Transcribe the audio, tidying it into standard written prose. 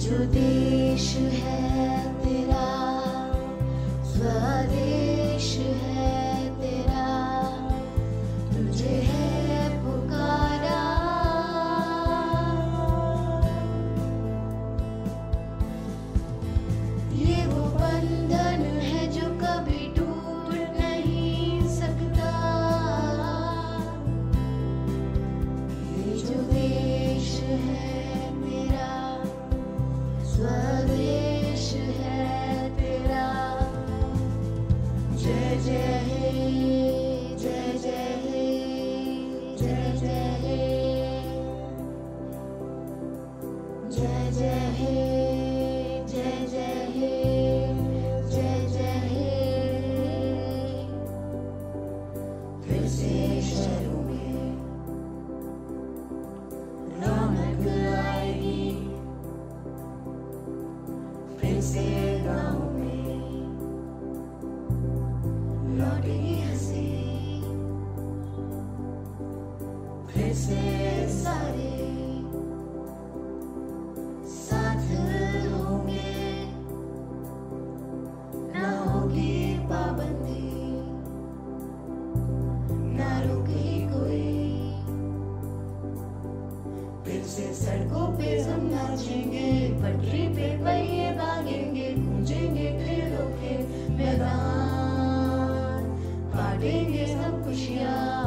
जो देश है तेरा, स्वदेश है तेरा, तुझे है पुकारा। ये वो बंधन है जो कभी टूट नहीं सकता। ये जो देश है तेरा, स्वदेश है तेरा, जय जय हे, जय जय हे, जय जय हे, जय जय हे, जय जय हे, जय जय हे। फिर से शहरों में रौनक आएगी, फिर से गाँव में लौटेगी हंसी, फिर से सारे साथ होंगे, ना होगी पाबंदी, ना रोकेगी कोई। फिर से सड़कों पे हम नाचेंगे, पटरी पे पहिए भागेंगे, गूंजेंगे खेलों के मैदान, बांटेंगे सब खुशियाँ।